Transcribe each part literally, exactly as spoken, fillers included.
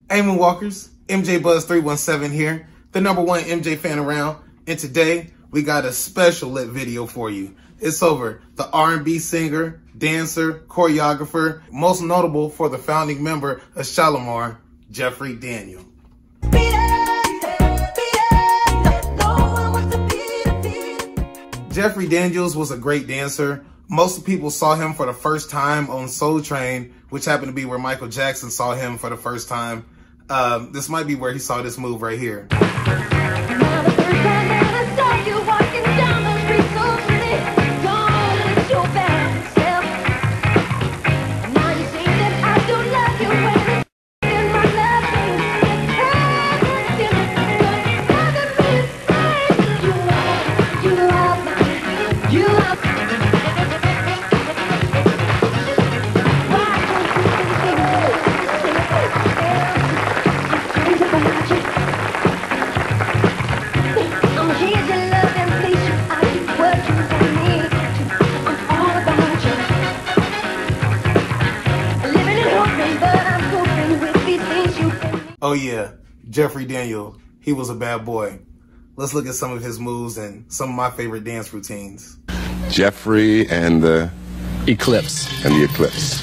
Hey Moonwalkers, M J Buzz three one seven here, the number one M J fan around, and today we got a special lit video for you. It's over the R and B singer, dancer, choreographer, most notable for the founding member of Shalimar, Jeffrey Daniel. Jeffrey Daniels was a great dancer. Most people saw him for the first time on Soul Train, which happened to be where Michael Jackson saw him for the first time. Um, this might be where he saw this move right here. Oh yeah, Jeffrey Daniel, he was a bad boy. Let's look at some of his moves and some of my favorite dance routines. Jeffrey and the Eclipse. And the Eclipse.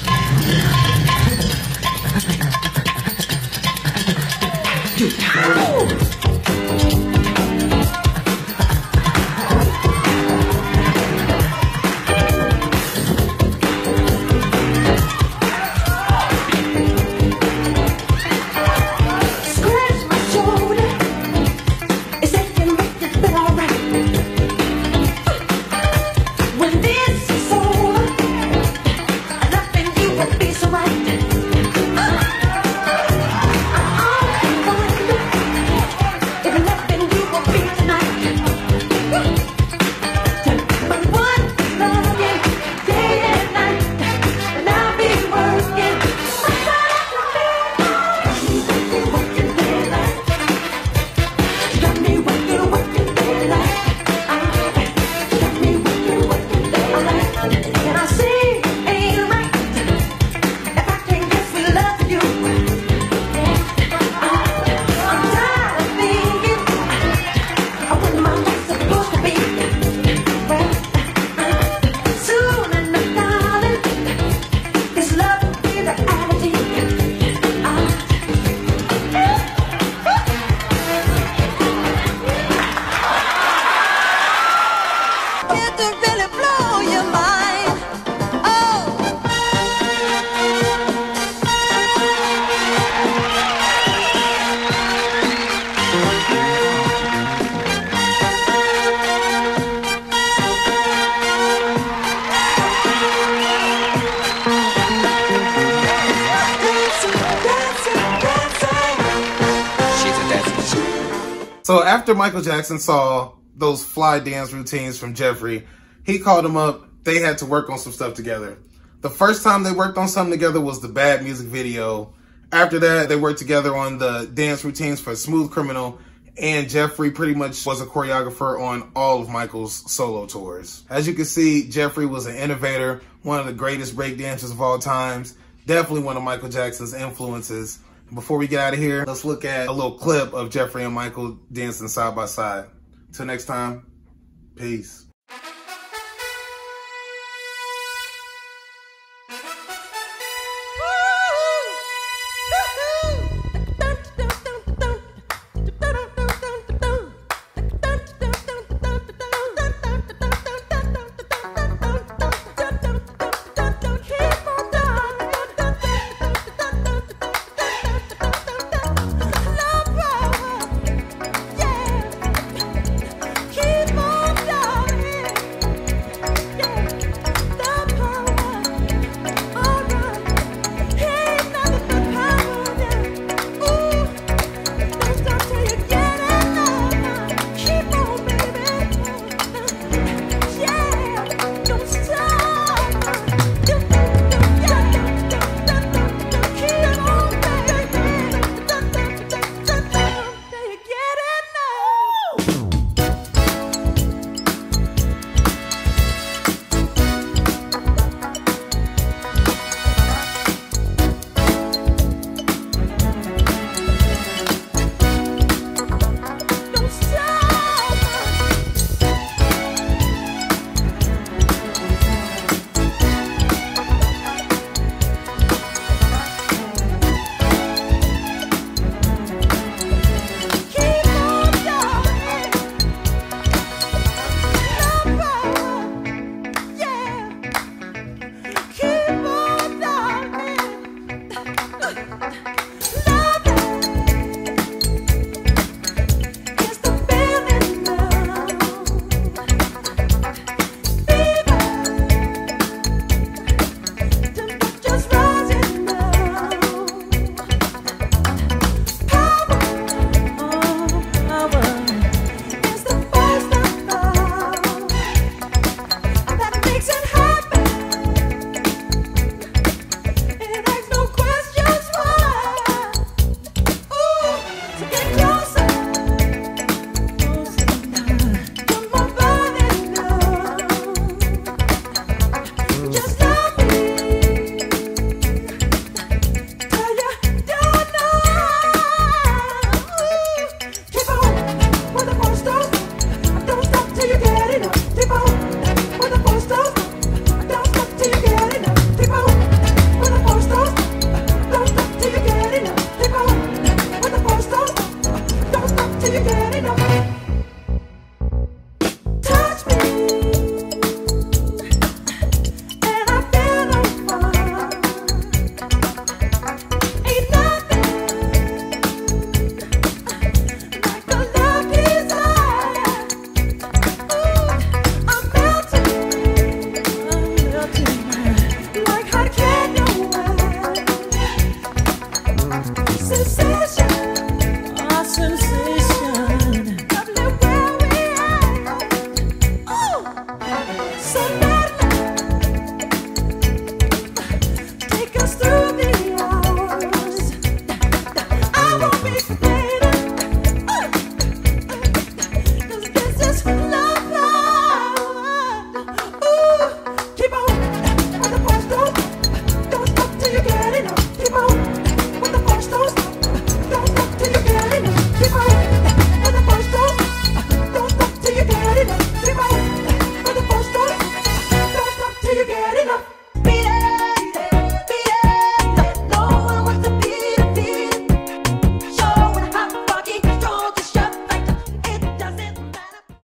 So after Michael Jackson saw those fly dance routines from Jeffrey, he called him up. They had to work on some stuff together. The first time they worked on something together was the Bad music video. After that, they worked together on the dance routines for Smooth Criminal, and Jeffrey pretty much was a choreographer on all of Michael's solo tours. As you can see, Jeffrey was an innovator, one of the greatest break dancers of all times, definitely one of Michael Jackson's influences. Before we get out of here, let's look at a little clip of Jeffrey and Michael dancing side by side. Till next time, peace.